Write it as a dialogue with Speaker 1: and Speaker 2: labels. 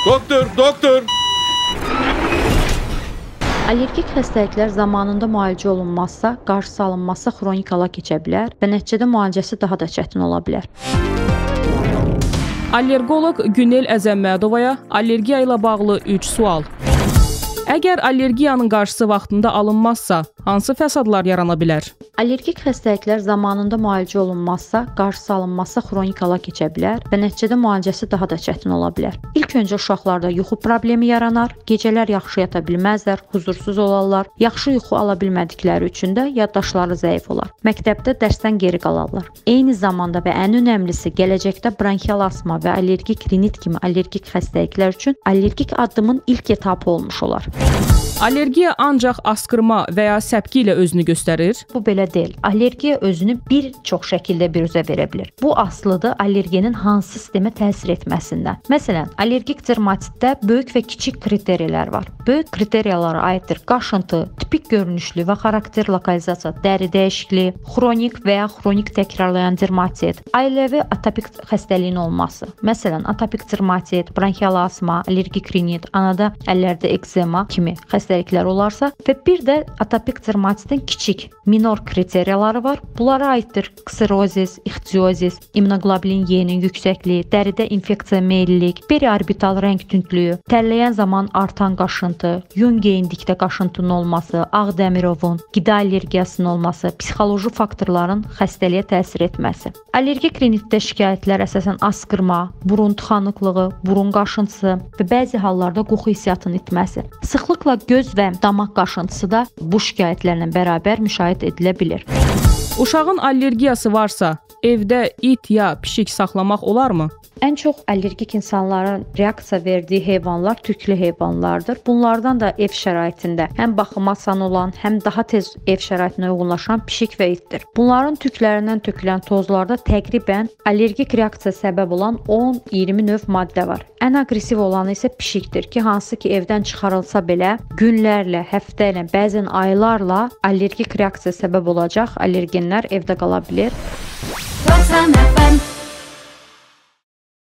Speaker 1: Doktor, doktor!
Speaker 2: Allergik xəstəliklər zamanında müalicə olunmazsa, qarşısı alınmazsa xronik hala keçə bilər və nəticədə müalicəsi daha da çətin ola bilər.
Speaker 3: Allergoloq Günel Əzəmmədovaya allergiya ilə bağlı 3 sual. Əgər allergiyanın qarşısı vaxtında alınmazsa, hansı fəsadlar yarana bilər?
Speaker 2: Allergik xəstəliklər zamanında müalicə olunmazsa, qarşısı alınmazsa xronik hala keçə bilər və nəticədə müalicəsi daha da çətin ola bilər. İlk öncə uşaqlarda yuxu problemi yaranar, gecələr yaxşı yata bilməzlər, huzursuz olarlar, yaxşı yuxu ala bilmədikləri üçün də yaddaşları zəif olar. Məktəbdə dərsdən geri qalarlar. Eyni zamanda və ən önəmlisi, gələcəkdə bronxial asma və allergik rinit kimi allergik xəstəliklər üçün allergik addımın ilk etapı olmuş olar.
Speaker 3: Allergiya ancaq asqırma və ya səpki ilə özünü göstərir?
Speaker 2: Bu belə deyil. Allergiya özünü bir çox şəkildə biruzə verə bilər. Bu asılıdır allergenin hansı sistemə təsir etməsindən. Məsələn, allergik dermatitdə böyük və kiçik kriteriyalar var. Böyük kriteriyalara aiddir qaşıntı, tipik görünüşlü və xarakter lokalizasiya, dəri dəyişikliyi, xronik və ya xronik təkrarlayan dermatit, ailəvi atopik xəstəliyin olması. Məsələn, atopik dermatit, bronxial asma, allergik rinit, anada əllərdə ekzema kimi xəstəliklər olarsa və bir də atopik dermatitin kiçik, minor kriteriyaları var. Bunlara aiddir kserozis, ixtiozis, immunoglobulin Y-nin yüksəkliyi, dəridə infeksiya meyillilik, periorbital rəng tündlüyü, tərləyən zaman artan qaşıntı, yun geyindikdə qaşıntının olması, Ağdəmirovun, qida allergiyasının olması, psixoloji faktorların xəstəliyə təsir etməsi. Allergik rinitdə şikayətlər əsasən asqırma, burun tıxanıqlığı, burun qaşıntısı və bəzi hallarda qoxu hissiyatının itməsi. Sıxlıqla göz və damaq qaşıntısı da bu şikayətlərlə bərabər müşahidə edilə bilir.
Speaker 3: Uşağın allergiyası varsa, evdə it ya pişik saxlamaq olarmı?
Speaker 2: Ən çox allergik insanların reaksiya verdiyi heyvanlar tüklü heyvanlardır. Bunlardan da ev şəraitində həm baxıma asan olan, həm daha tez ev şəraitinə uyğunlaşan pişik və itdir. Bunların tüklərindən tökülən tozlarda təqribən allergik reaksiya səbəb olan 10-20 növ maddə var. Ən aqressiv olanı isə pişikdir ki, hansı ki evdən çıxarılsa belə günlərlə, həftəylə, bəzən aylarla allergik reaksiya səbəb olacaq allergenlər evdə qala bilir.